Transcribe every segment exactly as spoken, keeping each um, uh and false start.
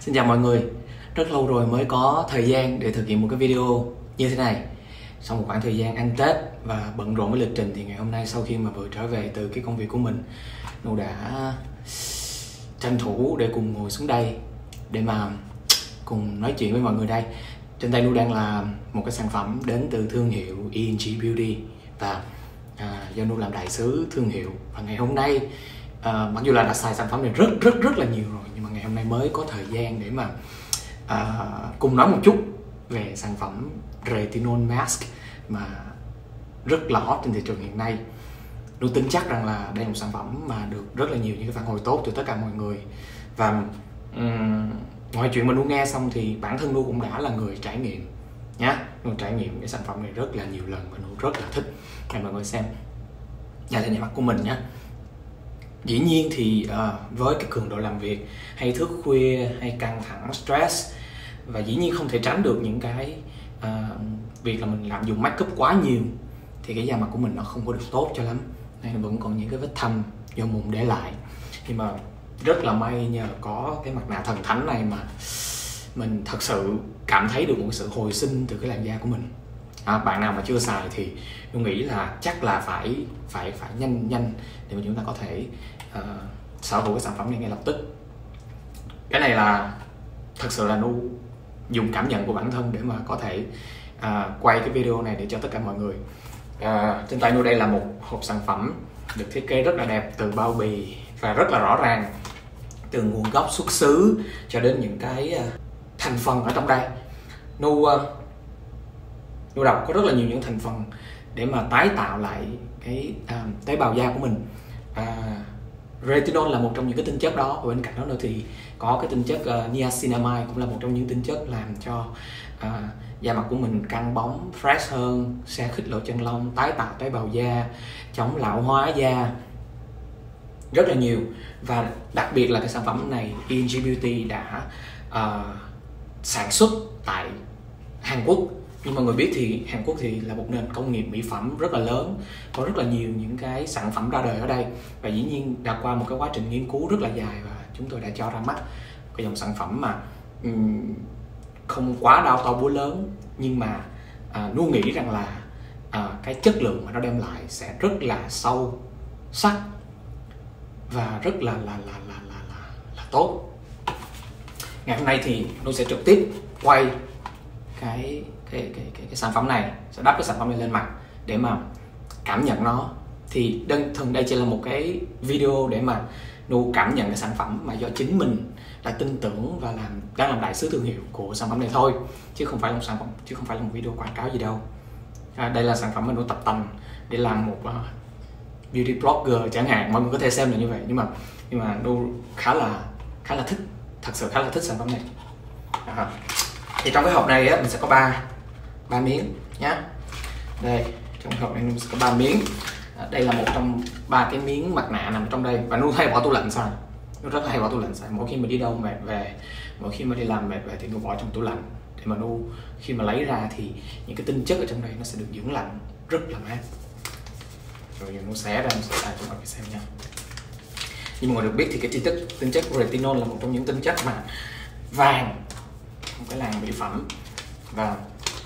Xin chào mọi người. Rất lâu rồi mới có thời gian để thực hiện một cái video như thế này. Sau một khoảng thời gian ăn Tết và bận rộn với lịch trình thì ngày hôm nay sau khi mà vừa trở về từ cái công việc của mình, Nu đã tranh thủ để cùng ngồi xuống đây để mà cùng nói chuyện với mọi người đây. Trên tay Nu đang là một cái sản phẩm đến từ thương hiệu e en giê Beauty và à, do Nu làm đại sứ thương hiệu. Và ngày hôm nay à, mặc dù là đã xài sản phẩm này rất rất rất là nhiều rồi, nhưng mà ngày hôm nay mới có thời gian để mà à, cùng nói một chút về sản phẩm Retinol Mask mà rất là hot trên thị trường hiện nay. Nu tin chắc rằng là đây là một sản phẩm mà được rất là nhiều những cái phản hồi tốt từ tất cả mọi người. Và um, ngoài chuyện mà Nu nghe xong thì bản thân Nu cũng đã là người trải nghiệm nhá. Nu trải nghiệm cái sản phẩm này rất là nhiều lần và Nu rất là thích. Để mọi người xem. Đây là nét mặt của mình nhá. Dĩ nhiên thì uh, với cái cường độ làm việc hay thức khuya hay căng thẳng stress, và dĩ nhiên không thể tránh được những cái uh, việc là mình làm dùng make up quá nhiều, thì cái da mặt của mình nó không có được tốt cho lắm, nên vẫn còn những cái vết thâm do mụn để lại. Nhưng mà rất là may nhờ có cái mặt nạ thần thánh này mà mình thật sự cảm thấy được một sự hồi sinh từ cái làn da của mình. À, bạn nào mà chưa xài thì tôi nghĩ là chắc là phải phải phải nhanh nhanh để mà chúng ta có thể uh, sở hữu cái sản phẩm này ngay lập tức. Cái này là thật sự là Nu dùng cảm nhận của bản thân để mà có thể uh, quay cái video này để cho tất cả mọi người. Uh, trên tay Nu đây là một hộp sản phẩm được thiết kế rất là đẹp, từ bao bì và rất là rõ ràng, từ nguồn gốc xuất xứ cho đến những cái uh, thành phần ở trong đây. Nu uh, Nu đọc có rất là nhiều những thành phần để mà tái tạo lại cái uh, tế bào da của mình. Uh, Retinol là một trong những cái tinh chất đó, và bên cạnh đó nữa thì có cái tinh chất uh, niacinamide, cũng là một trong những tinh chất làm cho uh, da mặt của mình căng bóng, fresh hơn, sẽ khích lệ chân lông, tái tạo tế bào da, chống lão hóa da, rất là nhiều. Và đặc biệt là cái sản phẩm này e en giê Beauty đã uh, sản xuất tại Hàn Quốc. Như mọi người biết thì Hàn Quốc thì là một nền công nghiệp mỹ phẩm rất là lớn, có rất là nhiều những cái sản phẩm ra đời ở đây, và dĩ nhiên đã qua một cái quá trình nghiên cứu rất là dài, và chúng tôi đã cho ra mắt cái dòng sản phẩm mà um, không quá đau to búa lớn, nhưng mà uh, Nu nghĩ rằng là uh, cái chất lượng mà nó đem lại sẽ rất là sâu sắc và rất là là là là là, là, là tốt. Ngày hôm nay thì Nu sẽ trực tiếp quay cái cái, cái, cái, cái sản phẩm này, sẽ đắp cái sản phẩm này lên mặt để mà cảm nhận nó. Thì đơn thuần đây chỉ là một cái video để mà Nu cảm nhận cái sản phẩm mà do chính mình đã tin tưởng và làm đang làm đại sứ thương hiệu của sản phẩm này thôi, chứ không phải là một sản phẩm chứ không phải là một video quảng cáo gì đâu. À, đây là sản phẩm mà Nu tập tành để làm một uh, beauty blogger chẳng hạn, mọi người có thể xem là như vậy. Nhưng mà nhưng mà Nu khá là khá là thích, thật sự khá là thích sản phẩm này. À, thì trong cái hộp này á, mình sẽ có ba ba miếng nhá. Đây, trong hộp này mình sẽ có ba miếng. À, đây là một trong ba cái miếng mặt nạ nằm trong đây, và Nu hay bỏ tủ lạnh xài. Nu rất là hay bỏ tủ lạnh xài. Mỗi khi mà đi đâu mệt về, mỗi khi mà đi làm mệt về thì Nu bỏ trong tủ lạnh, để mà Nu khi mà lấy ra thì những cái tinh chất ở trong đây nó sẽ được dưỡng lạnh rất là mát. Rồi giờ Nu xé ra, Nu sẽ xài cho mọi người xem nha. Như mọi người được biết thì cái tinh chất tinh chất retinol là một trong những tinh chất mà vàng một cái làng mỹ phẩm, và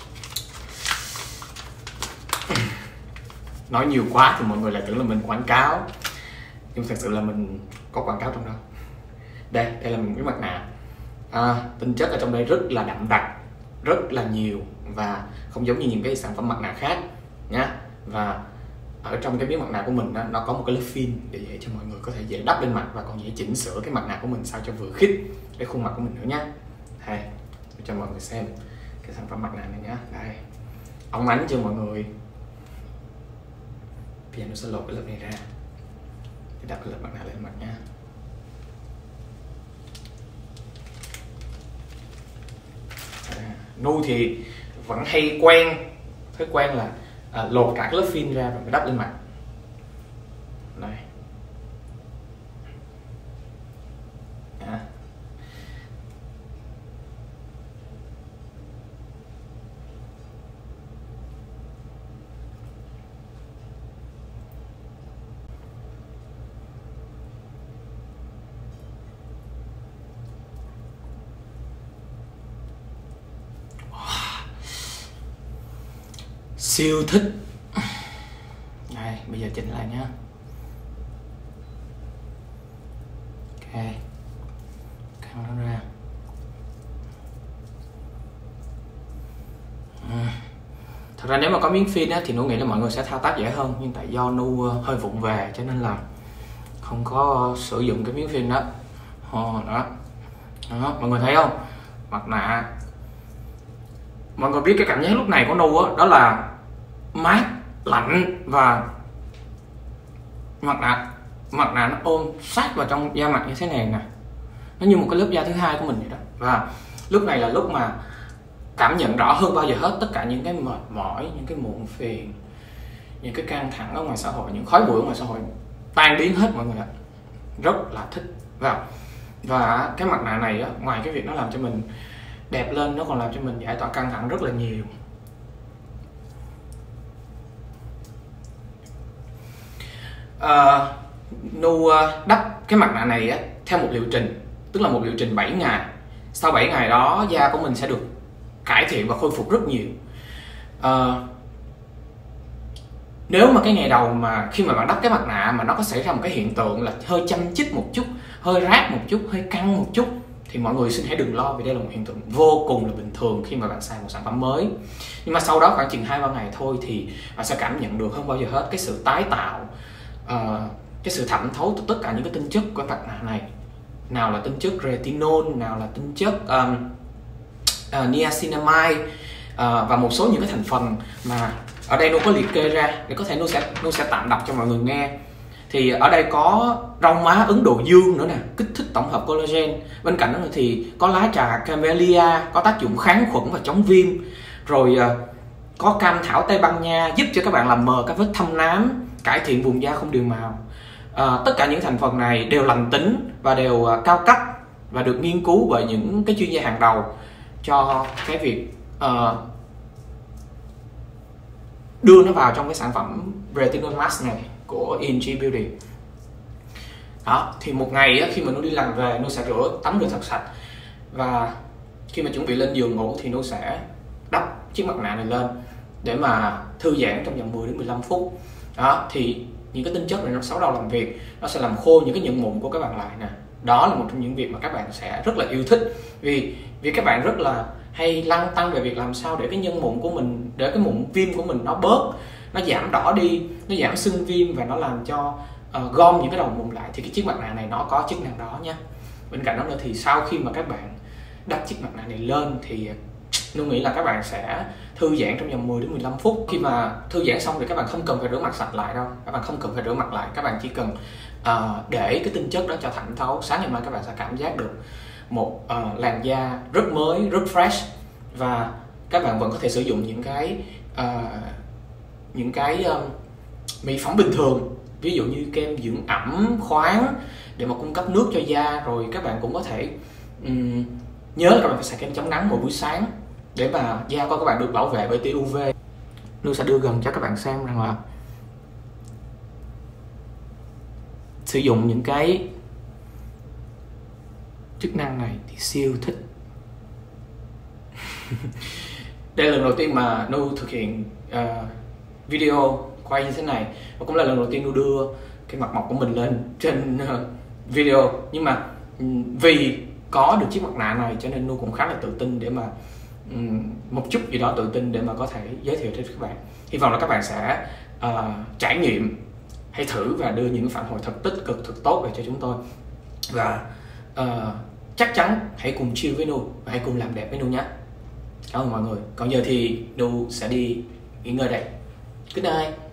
nói nhiều quá thì mọi người lại tưởng là mình quảng cáo, nhưng thật sự là mình có quảng cáo trong đó. Đây, đây là mình cái mặt nạ. À, tinh chất ở trong đây rất là đậm đặc, rất là nhiều, và không giống như những cái sản phẩm mặt nạ khác nhá. Và ở trong cái miếng mặt nạ của mình đó, nó có một cái lớp phim để dễ cho mọi người có thể dễ đắp lên mặt, và còn dễ chỉnh sửa cái mặt nạ của mình sao cho vừa khít cái khuôn mặt của mình nữa nhá. Đây, cho mọi người xem cái sản phẩm mặt nạ này nhá. Đây, óng ánh chưa mọi người. Bây giờ nó sẽ lột cái lớp này ra để đặt cái lớp mặt nạ lên mặt nha. À, Nu thì vẫn hay quen thói quen là à, lột cả cái lớp phim ra rồi mới đắp lên mặt. Đây. À. siêu thích. Đây, bây giờ chỉnh lại nhá. Ok, căng nó ra. À. Thật ra nếu mà có miếng phim á, thì Nu nghĩ là mọi người sẽ thao tác dễ hơn, nhưng tại do Nu hơi vụng về cho nên là không có sử dụng cái miếng phim đó. Đó, đó. Đó, mọi người thấy không? Mặt nạ, mọi người biết cái cảm giác lúc này của Nu á, đó là mát, lạnh và mặt nạ mặt nạ nó ôm sát vào trong da mặt như thế này nè, nó như một cái lớp da thứ hai của mình vậy đó. Và lúc này là lúc mà cảm nhận rõ hơn bao giờ hết tất cả những cái mệt mỏi, những cái muộn phiền, những cái căng thẳng ở ngoài xã hội, những khói bụi ở ngoài xã hội tan biến hết mọi người ạ. Rất là thích. Và và cái mặt nạ này á, ngoài cái việc nó làm cho mình đẹp lên, nó còn làm cho mình giải tỏa căng thẳng rất là nhiều. Uh, Nu uh, đắp cái mặt nạ này á, theo một liệu trình, tức là một liệu trình bảy ngày. Sau bảy ngày đó da của mình sẽ được cải thiện và khôi phục rất nhiều. Uh, nếu mà cái ngày đầu mà khi mà bạn đắp cái mặt nạ mà nó có xảy ra một cái hiện tượng là hơi châm chích một chút, hơi rát một chút, hơi căng một chút, thì mọi người xin hãy đừng lo, vì đây là một hiện tượng vô cùng là bình thường khi mà bạn xài một sản phẩm mới. Nhưng mà sau đó khoảng chừng hai ba ngày thôi thì bạn sẽ cảm nhận được hơn bao giờ hết cái sự tái tạo, uh, cái sự thẩm thấu từ tất cả những cái tinh chất của mặt nạ này. Nào là tinh chất retinol, nào là tinh chất um, uh, niacinamide, uh, và một số những cái thành phần mà ở đây Nu có liệt kê ra để có thể Nu sẽ Nu sẽ tạm đọc cho mọi người nghe. Thì ở đây có rau má Ấn Độ Dương nữa nè, kích thích tổng hợp collagen. Bên cạnh đó thì có lá trà camellia, có tác dụng kháng khuẩn và chống viêm. Rồi uh, có cam thảo Tây Ban Nha giúp cho các bạn làm mờ các vết thâm nám, cải thiện vùng da không đều màu. Uh, tất cả những thành phần này đều lành tính và đều uh, cao cấp và được nghiên cứu bởi những cái chuyên gia hàng đầu cho cái việc uh, đưa nó vào trong cái sản phẩm Retinol Mask này của i en giê Beauty. Đó, thì một ngày á, khi mà Nu đi làm về, Nu sẽ rửa tắm rửa thật sạch, và khi mà chuẩn bị lên giường ngủ thì Nu sẽ đắp chiếc mặt nạ này lên để mà thư giãn trong vòng mười đến mười lăm phút. Đó, thì những cái tinh chất này nó sáu đầu làm việc, nó sẽ làm khô những cái nhân mụn của các bạn lại nè. Đó là một trong những việc mà các bạn sẽ rất là yêu thích, vì vì các bạn rất là hay lăn tăn về việc làm sao để cái nhân mụn của mình, để cái mụn viêm của mình nó bớt, nó giảm đỏ đi, nó giảm sưng viêm và nó làm cho uh, gom những cái đầu mụn lại. Thì cái chiếc mặt nạ này nó có chức năng đó nha. Bên cạnh đó nữa thì sau khi mà các bạn đắp chiếc mặt nạ này lên thì Nu nghĩ là các bạn sẽ thư giãn trong vòng mười đến mười lăm phút. Khi mà thư giãn xong thì các bạn không cần phải rửa mặt sạch lại đâu, các bạn không cần phải rửa mặt lại, các bạn chỉ cần uh, để cái tinh chất đó cho thẩm thấu. Sáng ngày mai các bạn sẽ cảm giác được một uh, làn da rất mới, rất fresh, và các bạn vẫn có thể sử dụng những cái uh, những cái uh, mỹ phẩm bình thường, ví dụ như kem dưỡng ẩm khoáng để mà cung cấp nước cho da. Rồi các bạn cũng có thể um, nhớ là các bạn phải xài kem chống nắng mỗi buổi sáng để mà da của các bạn được bảo vệ bởi tia u vê. Nu sẽ đưa gần cho các bạn xem rằng là sử dụng những cái chức năng này thì siêu thích. Đây là lần đầu tiên mà Nu thực hiện uh, video quay như thế này, và cũng là lần đầu tiên Nu đưa cái mặt mộc của mình lên trên uh, video. Nhưng mà um, vì có được chiếc mặt nạ này cho nên Nu cũng khá là tự tin để mà um, một chút gì đó tự tin để mà có thể giới thiệu cho các bạn. Hy vọng là các bạn sẽ uh, trải nghiệm, hãy thử và đưa những phản hồi thật tích cực, thật tốt về cho chúng tôi. Và uh, chắc chắn hãy cùng chill với Nu và hãy cùng làm đẹp với Nu nhé. Cảm ơn mọi người. Còn giờ thì Nu sẽ đi nghỉ ngơi đây. Good night.